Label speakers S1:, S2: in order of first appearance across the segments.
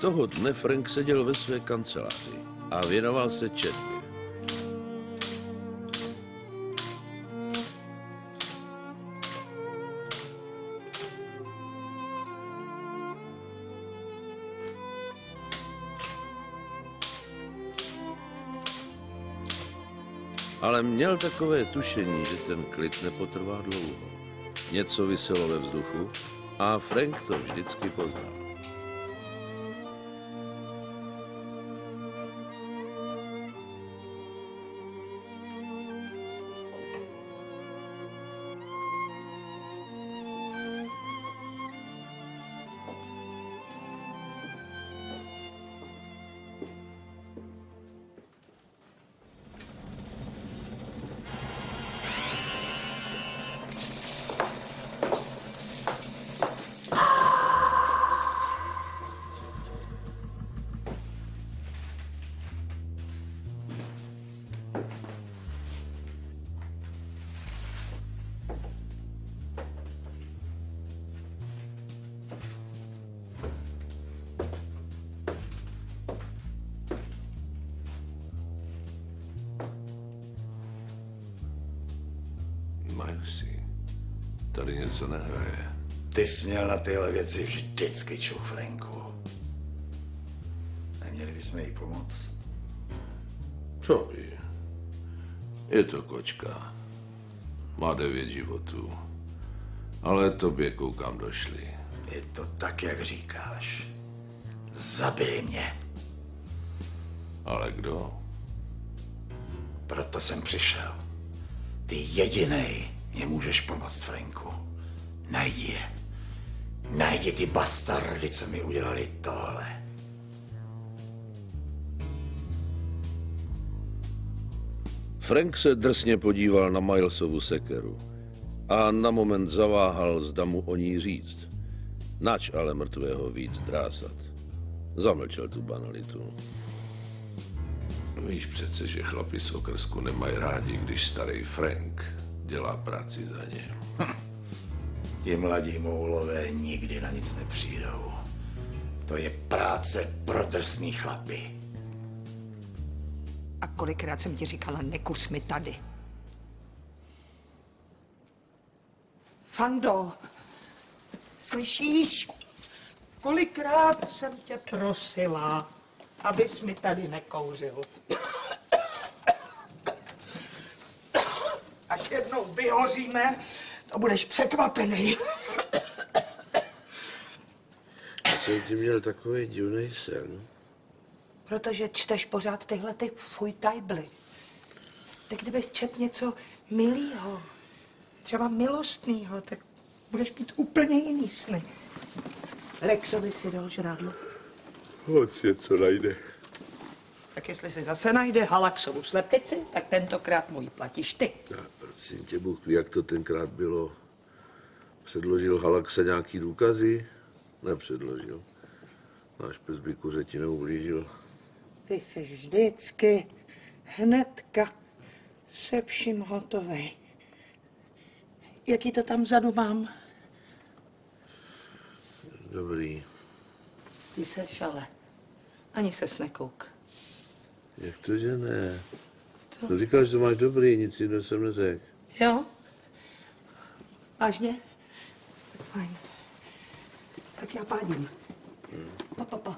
S1: Toho dne Frank seděl ve své kanceláři a věnoval se četbě. Ale měl takové tušení, že ten klid nepotrvá dlouho. Něco viselo ve vzduchu a Frank to vždycky poznal. Milesi, tady něco nehraje.
S2: Ty jsi měl na tyhle věci vždycky čuch, Franku. Neměli bychom jí pomoct?
S1: Co by? Je to kočka. Má 9 životů. Ale tobě koukám došli.
S2: Je to tak, jak říkáš. Zabili mě.
S1: Ale kdo?
S2: Proto jsem přišel. Ty jedinej mě můžeš pomoct, Franku. Najdi je. Najdi ty bastardy, co mi udělali tohle.
S1: Frank se drsně podíval na Milesovu sekeru a na moment zaváhal, zda mu o ní říct. Nač ale mrtvého víc drásat. Zamlčel tu banalitu. Víš přece, že chlapi z okrsku nemají rádi, když starý Frank dělá práci za ně.
S2: Ti mladí moulové nikdy na nic nepřijdou. To je práce pro drsný chlapy.
S3: A kolikrát jsem ti říkala, nekuř mi tady. Fando, slyšíš? Kolikrát jsem tě prosila, abys mi tady nekouřil. Až jednou vyhoříme, to budeš překvapený.
S1: Jsem ti měl takový divnej sen.
S3: Protože čteš pořád tyhle ty fujtajbly. Tak kdybys čet něco milýho, třeba milostného, tak budeš mít úplně jiný sny. Rexovi si dal žrádlo.
S1: Hoď něco najde.
S3: Tak jestli si zase najde Halaxovu slepici, tak tentokrát mu ji platíš ty.
S1: Já, prosím tě, Bůh ví, jak to tenkrát bylo. Předložil Halaxe nějaký důkazy? Nepředložil. Náš pes by kuřeti neublížil.
S3: Ty jsi vždycky hnedka se vším hotovej. Jaký to tam vzadu mám?
S1: Dobrý.
S3: Ty seš ale ani ses nekouk.
S1: Jak to, že ne? To říkáš, že máš dobrý, nic jiného jsem neřekl.
S3: Jo? Vážně? Tak fajn. Tak já pádím. Pa.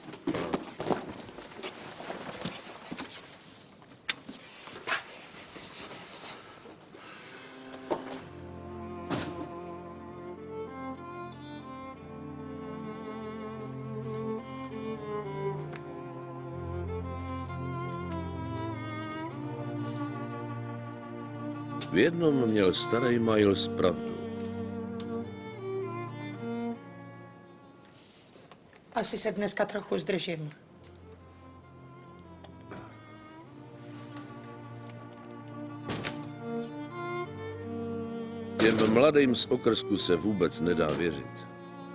S1: V jednom měl starý Miles pravdu.
S3: Asi se dneska trochu zdržím.
S1: Těm mladým z okrsku se vůbec nedá věřit.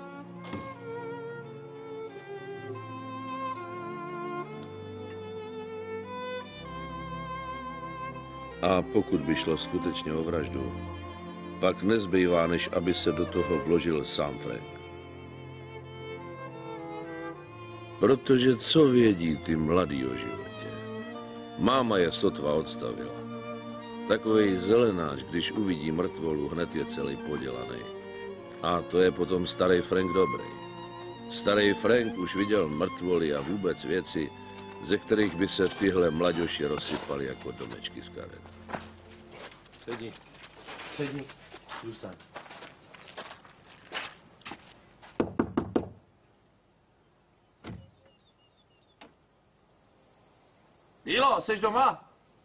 S1: A pokud by šlo skutečně o vraždu, pak nezbývá, než aby se do toho vložil sám Frank. Protože co vědí ty mladí o životě? Máma je sotva odstavila. Takovej zelenáč, když uvidí mrtvolu, hned je celý podělaný. A to je potom starý Frank dobrý. Starý Frank už viděl mrtvoly a vůbec věci, ze kterých by se tyhle mladěši rozsypali jako domečky z karet.
S4: Sedni, zůstaň. Mílo, seš doma?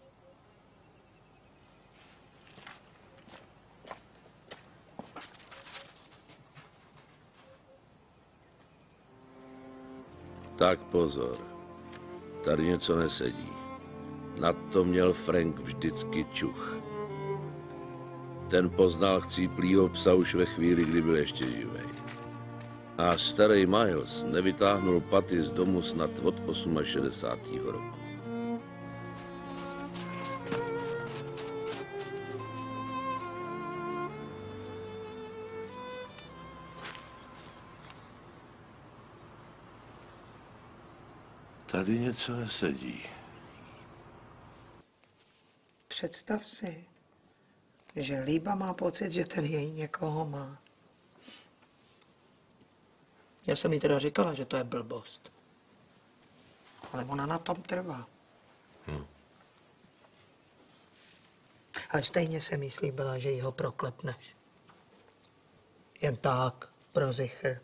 S1: Tak pozor, tady něco nesedí. Na to měl Frank vždycky čuch. Ten poznal chcíplýho psa už ve chvíli, kdy byl ještě živej. A starý Miles nevytáhnul paty z domu snad od 68. roku. Tady něco nesedí.
S3: Představ si, že Líba má pocit, že ten její někoho má. Já jsem jí teda říkala, že to je blbost. Ale ona na tom trvá. Ale stejně jsem jí slíbila, že jí ho proklepneš. Jen tak, pro zichr.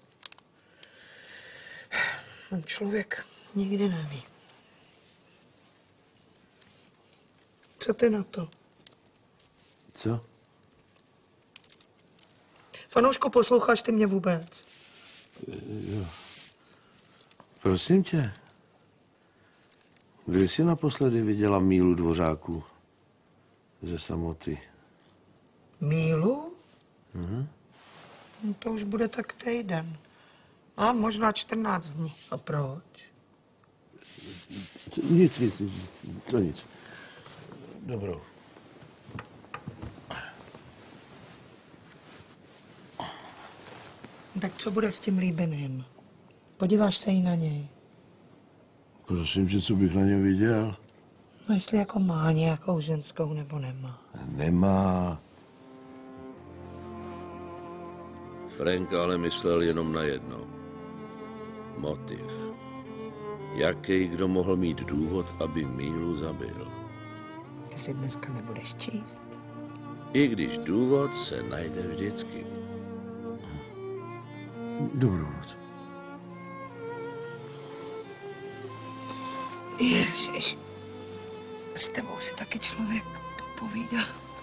S3: Člověk nikdy neví. Co ty na to?
S1: Co?
S3: Fanoušku, posloucháš ty mě vůbec?
S1: Jo. Prosím tě. Kdy jsi naposledy viděla Mílu Dvořáků ze Samoty?
S3: Mílu? No to už bude tak týden. A možná 14 dní. A proč?
S1: Nic, to nic. Dobrou.
S3: Tak co bude s tím líbeným? Podíváš se jí na něj?
S1: Prosím tě, co bych na něm viděl?
S3: No jestli jako má nějakou ženskou nebo nemá.
S1: Nemá. Frank ale myslel jenom na jedno. Motiv. Jaký kdo mohl mít důvod, aby Mílu zabil?
S3: Ty si dneska nebudeš číst.
S1: I když důvod se najde vždycky. Dobrou noc.
S3: Ježiš, s tebou si taky člověk popovídá.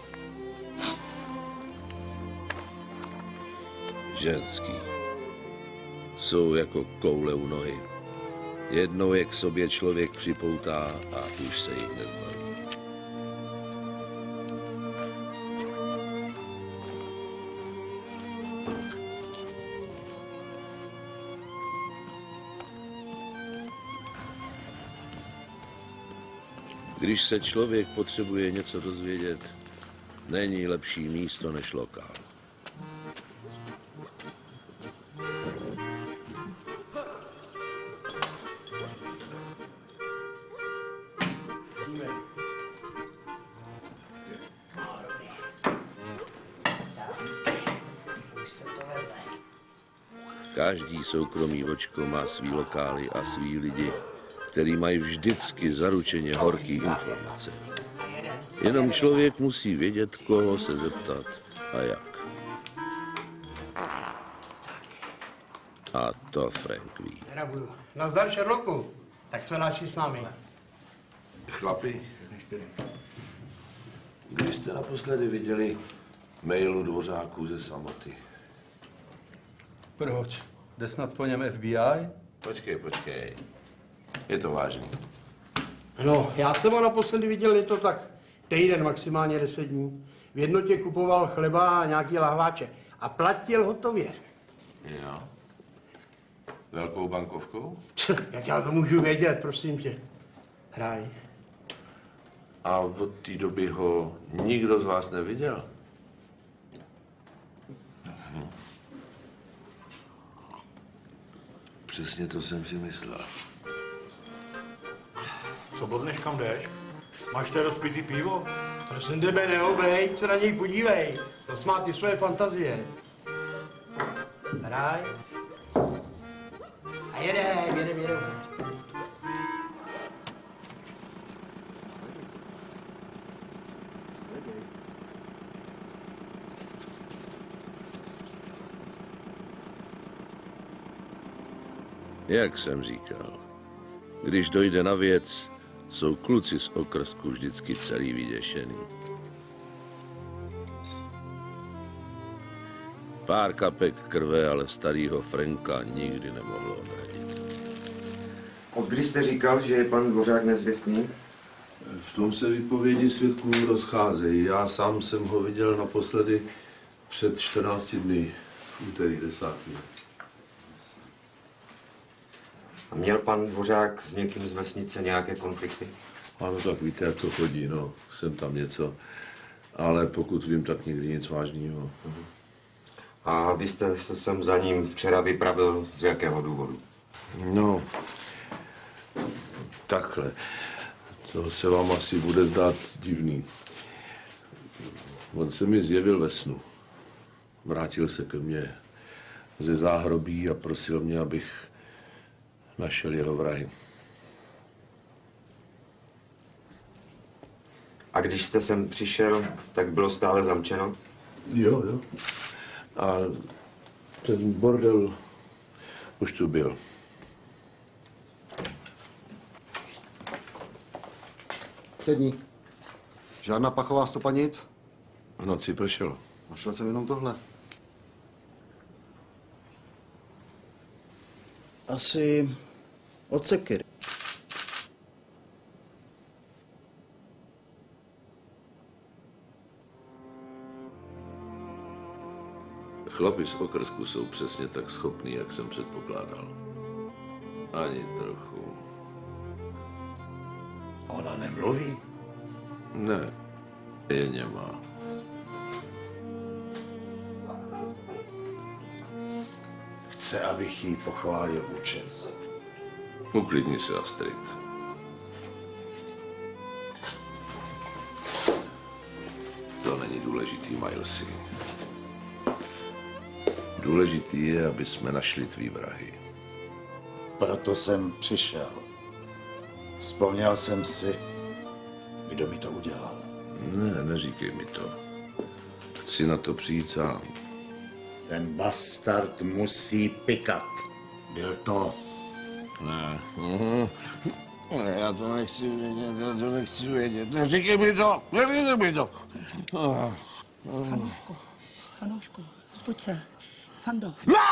S1: Ženský. Jsou jako koule u nohy. Jednou je k sobě člověk připoutá a už se jich nezbaví. Když se člověk potřebuje něco dozvědět, není lepší místo než lokál. Každý soukromý vočko má svý lokály a svý lidi, který mají vždycky zaručeně horký informace. Jenom člověk musí vědět, koho se zeptat a jak. A to Frank ví.
S5: Nebudu. Nazdar, Sherlocku. Tak co dáš s námi?
S1: Chlapi, kdy jste naposledy viděli Mílu Dvořáků ze Samoty?
S4: Proč? Jde snad po něm FBI?
S1: Počkej. Je to vážný.
S5: No, já jsem ho naposledy viděl, je to tak týden, maximálně 10 dní. V jednotě kupoval chleba a nějaký lahváče. A platil hotově.
S1: Jo. Velkou bankovkou?
S5: Jak já to můžu vědět, prosím tě. Hraj.
S1: A od té doby ho nikdo z vás neviděl? přesně to jsem si myslel.
S6: Co bodneš, kam jdeš? Máš tady rozpitý pivo?
S5: Prosím tebe, neobej, se na něj podívej. Zasmát ty svoje fantazie. Hraj. A jedem.
S1: Jak jsem říkal, když dojde na věc, jsou kluci z okrsku vždycky celý vyděšený. Pár kapek krve, ale starýho Franka nikdy nemohlo odradit.
S7: Od kdy jste říkal, že je pan Dvořák nezvěstný?
S1: V tom se výpovědi svědků rozcházejí. Já sám jsem ho viděl naposledy před 14 dny, v úterý 10.
S7: A měl pan Dvořák s někým z vesnice nějaké konflikty?
S1: Ano, tak víte, jak to chodí, no. Jsem tam něco, ale pokud vím, tak nikdy nic vážného.
S7: A vy jste se sem za ním včera vypravil z jakého důvodu?
S1: No, takhle. To se vám asi bude zdát divný. On se mi zjevil ve snu. Vrátil se ke mně ze záhrobí a prosil mě, abych našel jeho vrahy.
S7: A když jste sem přišel, tak bylo stále zamčeno?
S1: Jo. A ten bordel už tu byl.
S8: Sedni. Žádná pachová stopa, nic?
S1: V noci pršelo.
S8: Našel jsem jenom tohle.
S9: Asi od sekery.
S1: Chlapi z okrsku jsou přesně tak schopní, jak jsem předpokládal. Ani trochu.
S2: Ona nemluví?
S1: Ne, je němá.
S2: Chce, abych jí pochválil účes.
S1: Uklidni se, Astrid. To není důležitý, Milesy. Důležitý je, aby jsme našli tvý vrahy.
S2: Proto jsem přišel. Vzpomněl jsem si, kdo mi to udělal.
S1: Ne, neříkej mi to. Chci na to přijít sám.
S2: Ten bastard musí pikat. Byl to.
S1: Ne. Ne, já to nechci vědět. Neříkej mi to, neříkej mi to.
S3: Fanoušku, zbuď se. Fando.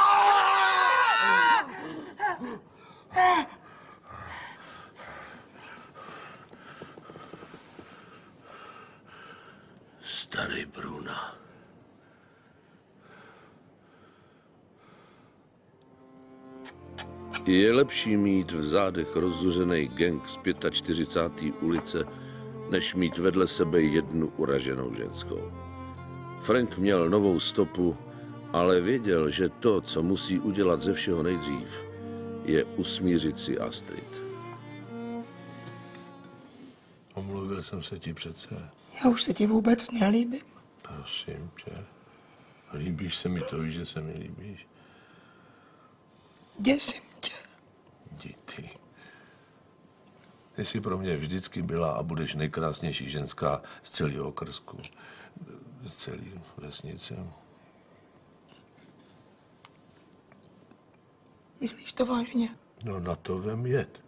S1: Starý Bruna. Je lepší mít v zádech rozzuřený gang z 45. ulice, než mít vedle sebe jednu uraženou ženskou. Frank měl novou stopu, ale věděl, že to, co musí udělat ze všeho nejdřív, je usmířit si Astrid. Omluvil jsem se ti přece.
S3: Já už se ti vůbec nelíbím.
S1: Prosím tě. Líbíš se mi, to víš, že se mi líbíš.
S3: Děsím tě.
S1: Jdi ty. Ty jsi pro mě vždycky byla a budeš nejkrásnější ženská z celého okrsku. Z celé vesnice.
S3: Myslíš to vážně?
S1: No na to vem jet.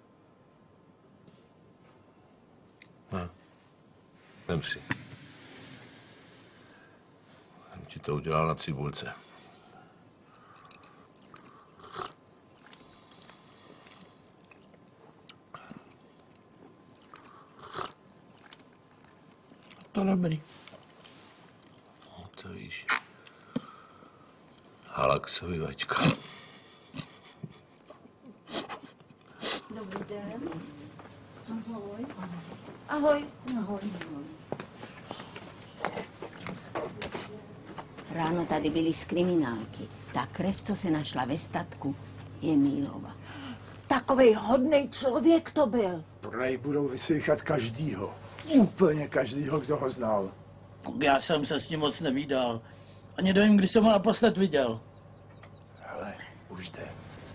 S1: No. Vem si. Jsem ti to udělal na cibulce.
S3: To dobrý.
S1: No to víš. Halaxový vačka.
S10: Dobrý den. Ahoj. Ahoj. Ahoj.
S11: Ráno tady byly z kriminálky. Ta krev, co se našla ve statku,
S10: je Mílova. Takovej hodnej člověk to byl.
S11: Prej budou vyslýchat každýho. Úplně každýho, kdo ho znal.
S12: Já jsem se s ním moc nevídal. Ani nevím, kdy jsem ho naposled viděl.
S11: Hele, už jde.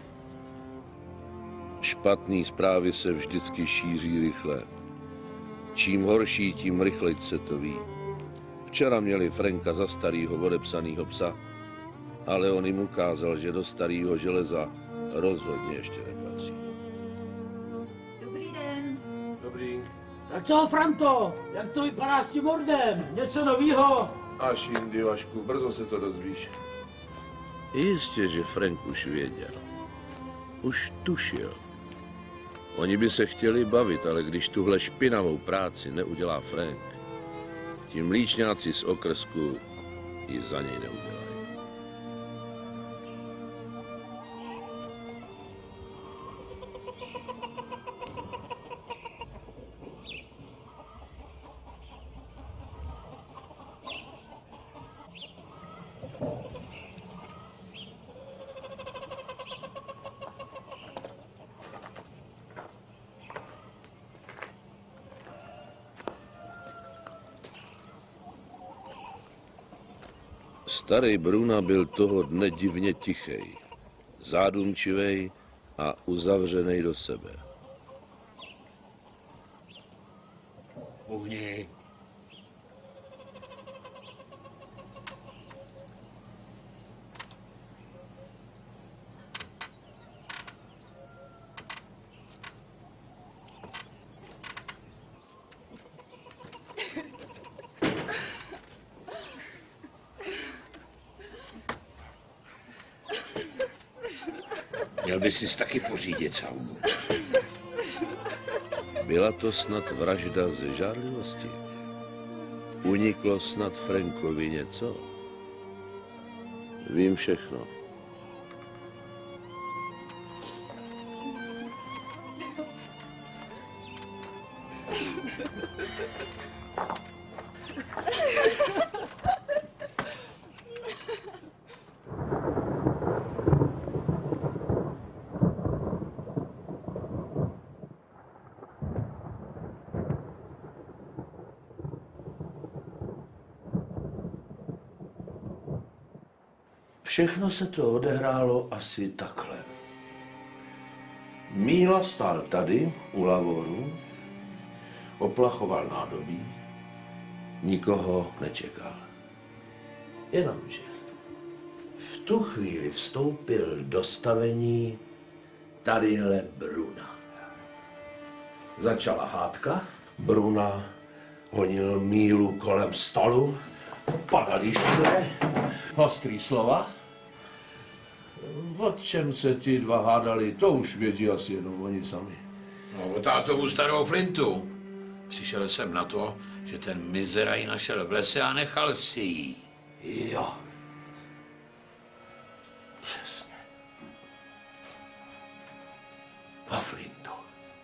S1: Špatný zprávy se vždycky šíří rychle. Čím horší, tím rychleji se to ví. Včera měli Franka za starýho odepsanýho psa, ale on jim ukázal, že do starého železa rozhodně ještě nepatří.
S10: Dobrý den.
S4: Dobrý.
S12: Tak co, Franto? Jak to vypadá s tím mordem? Něco novýho?
S1: Až jindy, Vašku, brzo se to dozvíš. Jistě, že Frank už věděl. Už tušil. Oni by se chtěli bavit, ale když tuhle špinavou práci neudělá Frank, ti mlíčňáci z okrsku ji za něj neudělají. Starý Bruna byl toho dne divně tichej, zádumčivej a uzavřenej do sebe.
S13: Uhni. Měl by si taky pořídit saunu.
S1: Byla to snad vražda ze žárlivosti? Uniklo snad Frankovi něco? Vím všechno.
S14: Všechno se to odehrálo asi takhle. Míla stál tady, u lavoru, oplachoval nádobí, nikoho nečekal. Jenomže v tu chvíli vstoupil do stavení tadyhle Bruna. Začala hádka, Bruna honil Mílu kolem stolu, padaly židle, ostrý slova. O čem se ti dva hádali, to už vědí asi jenom oni sami.
S13: No, o tátovu starou flintu. Přišel jsem na to, že ten mizera ji našel v lese a nechal si ji.
S14: Jo. Přesně. A flintu.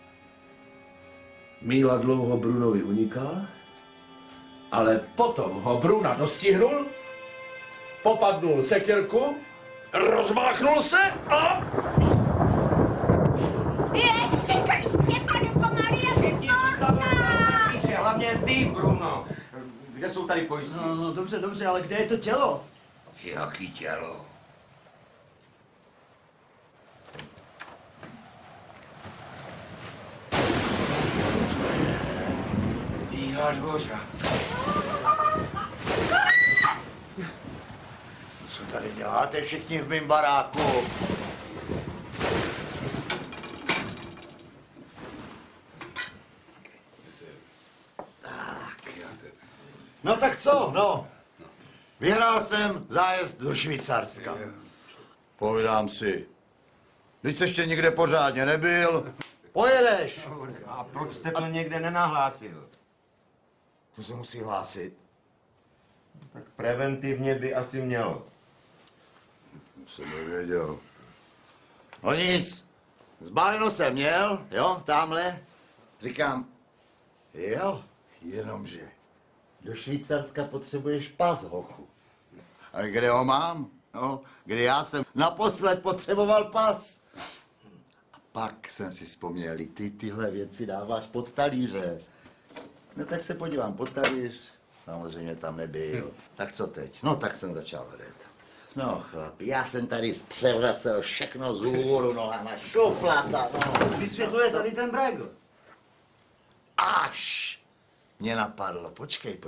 S14: Míla dlouho Brunovi unikal, ale potom ho Bruna dostihnul, popadnul sekyrku, rozmáchnul se a...
S10: Ježiši Kristě, panko Marie,
S7: Hlavně ty, Bruno. Kde jsou tady pojistky?
S9: No, dobře, ale kde je to tělo?
S13: Jaký tělo?
S11: Co je? Bílá dvoře. Co tady děláte všichni v mým baráku? No tak co, no? Vyhrál jsem zájezd do Švýcarska. Povídám si. Když jsi ještě nikde pořádně nebyl, pojedeš.
S7: A proč jste to někde nenahlásil?
S11: To se musí hlásit.
S7: Tak preventivně by asi měl.
S11: Jsem nevěděl. No nic. Zbaleno jsem měl, jo, tamhle. Říkám, jo, jenomže do Švýcarska potřebuješ pas, hochu. A kde ho mám? No, kdy já jsem naposled potřeboval pas. A pak jsem si vzpomněl, tyhle věci dáváš pod talíře. No tak se podívám pod talíř, samozřejmě tam nebyl. Tak co teď? No tak jsem začal hledat. No chlapi, já jsem tady převracel všechno z hůru nohama, šuplata, no.
S9: Vysvětluje tady ten Bregl.
S11: Až mě napadlo, počkej.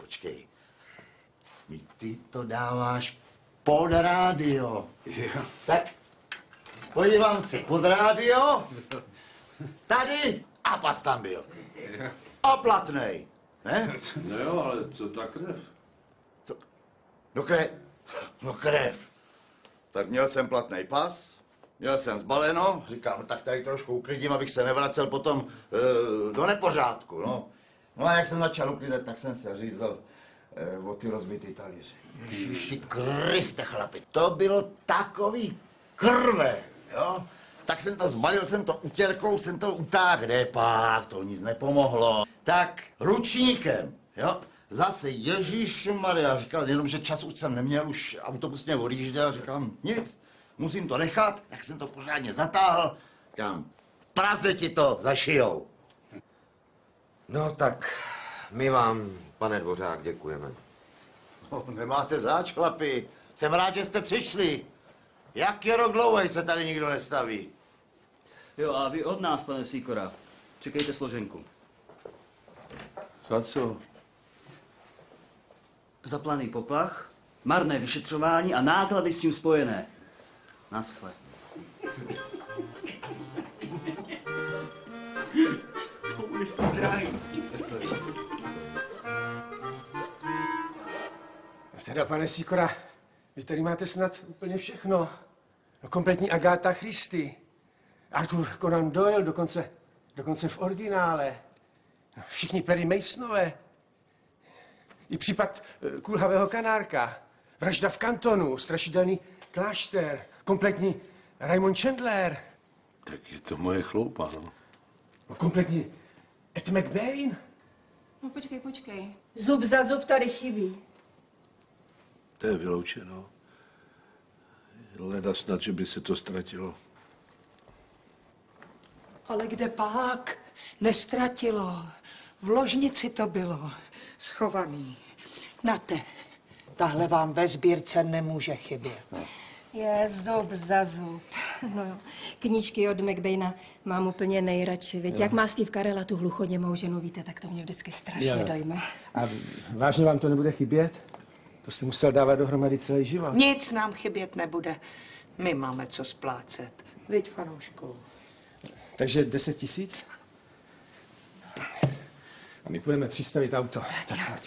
S11: Ty to dáváš pod rádio. Tak podívám se pod rádio, tady a pas tam byl. Oplatnej, ne?
S1: No jo, ale co ta krev?
S11: Co? No krev. Tak měl jsem platný pas, měl jsem zbaleno, říkám, no tak tady trošku uklidím, abych se nevracel potom do nepořádku, no. No a jak jsem začal uklízet, tak jsem se řízl o ty rozbitý talíře. Ježiši Kriste, chlapi, to bylo takový krve, jo. Tak jsem to zbalil, jsem to utěrkou, jsem to utáhl, kde pak, to nic nepomohlo. Tak ručníkem, jo. Zase Ježíšmarja, říkal, jenomže čas už jsem neměl, už autobus mě odjížděl, říkám, nic, musím to nechat, tak jsem to pořádně zatáhl, říkám, v Praze ti to zašijou.
S7: No tak, my vám, pane Dvořák, děkujeme.
S11: No, nemáte zač, chlapi, jsem rád, že jste přišli. Jak je rok dlouhý, se tady nikdo nestaví.
S9: Jo, a vy od nás, pane Sýkora, čekejte složenku.
S1: Za co?
S9: Za planý poplach, marné vyšetřování a náklady s tím spojené. Naschle.
S15: Teda, pane Sýkora, vy tady máte snad úplně všechno. No, kompletní Agáta Christie, Arthur Conan Doyle, dokonce v originále. No, všichni Perry Masonové. I případ kulhavého kanárka, vražda v kantonu, strašidelný klášter, kompletní Raymond Chandler.
S1: Tak je to moje chloupa, no.
S15: No, kompletní Ed McBain.
S16: No počkej. Zub za zub tady chybí.
S1: To je vyloučeno. Leda snad, že by se to ztratilo.
S3: Ale kde pak? Nestratilo. V ložnici to bylo. Schovaný. Nate, tahle vám ve sbírce nemůže chybět.
S16: Je zub za zub. No jo, knížky od McBaina mám úplně nejradši. Víte, jak má Steve Carella tu hluchoněmou ženu, víte, tak to mě vždycky strašně dojme.
S15: A vážně vám to nebude chybět? To jste musel dávat dohromady celý život.
S3: Nic nám chybět nebude. My máme co splácet. Viď, fanoušku.
S15: Takže 10 000? A my půjdeme přistavit auto. Tak pojď.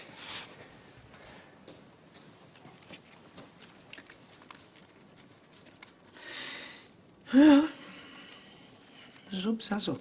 S3: Zub za zub.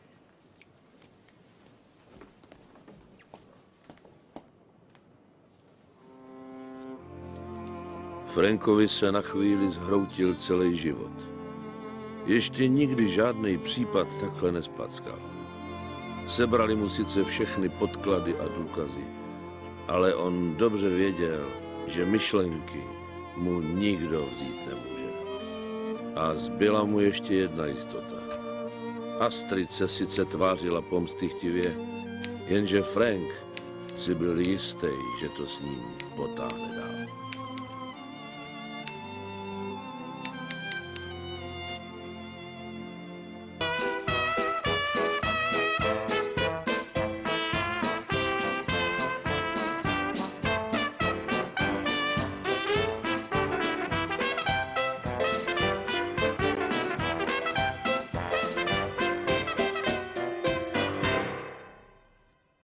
S1: Frankovi se na chvíli zhroutil celý život. Ještě nikdy žádný případ takhle nespackal. Sebrali mu sice všechny podklady a důkazy, ale on dobře věděl, že myšlenky mu nikdo vzít nemůže. A zbyla mu ještě jedna jistota. Astrid se sice tvářila pomstychtivě, jenže Frank si byl jistý, že to s ním potáhne dál.